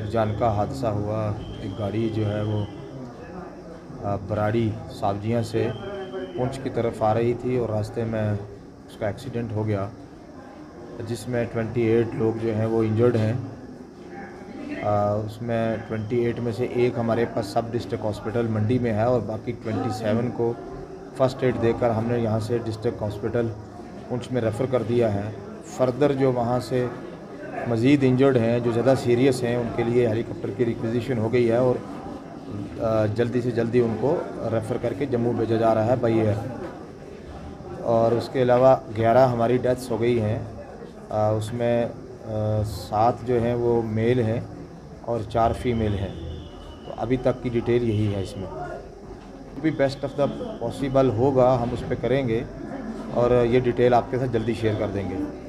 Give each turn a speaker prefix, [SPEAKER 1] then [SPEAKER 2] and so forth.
[SPEAKER 1] जान का हादसा हुआ। एक गाड़ी जो है वो बराड़ी सब्जियां से पुंछ की तरफ आ रही थी और रास्ते में उसका एक्सीडेंट हो गया, जिसमें 28 लोग जो हैं वो इंजर्ड हैं। उसमें 28 में से एक हमारे पास सब डिस्ट्रिक्ट हॉस्पिटल मंडी में है और बाकी 27 को फ़र्स्ट एड देकर हमने यहाँ से डिस्ट्रिक्ट हॉस्पिटल पुंछ में रेफ़र कर दिया है। फर्दर जो वहाँ से मज़ीद इंजर्ड हैं, जो ज़्यादा सीरियस हैं, उनके लिए हेलीकॉप्टर की रिक्विजिशन हो गई है और जल्दी से जल्दी उनको रेफ़र करके जम्मू भेजा जा रहा है बाई एयर। और उसके अलावा 11 हमारी डेथ्स हो गई हैं। उसमें 7 जो हैं वो मेल हैं और 4 फीमेल हैं। तो अभी तक की डिटेल यही है। इसमें भी बेस्ट ऑफ द पॉसिबल होगा हम उस पर करेंगे और ये डिटेल आपके साथ जल्दी शेयर कर देंगे।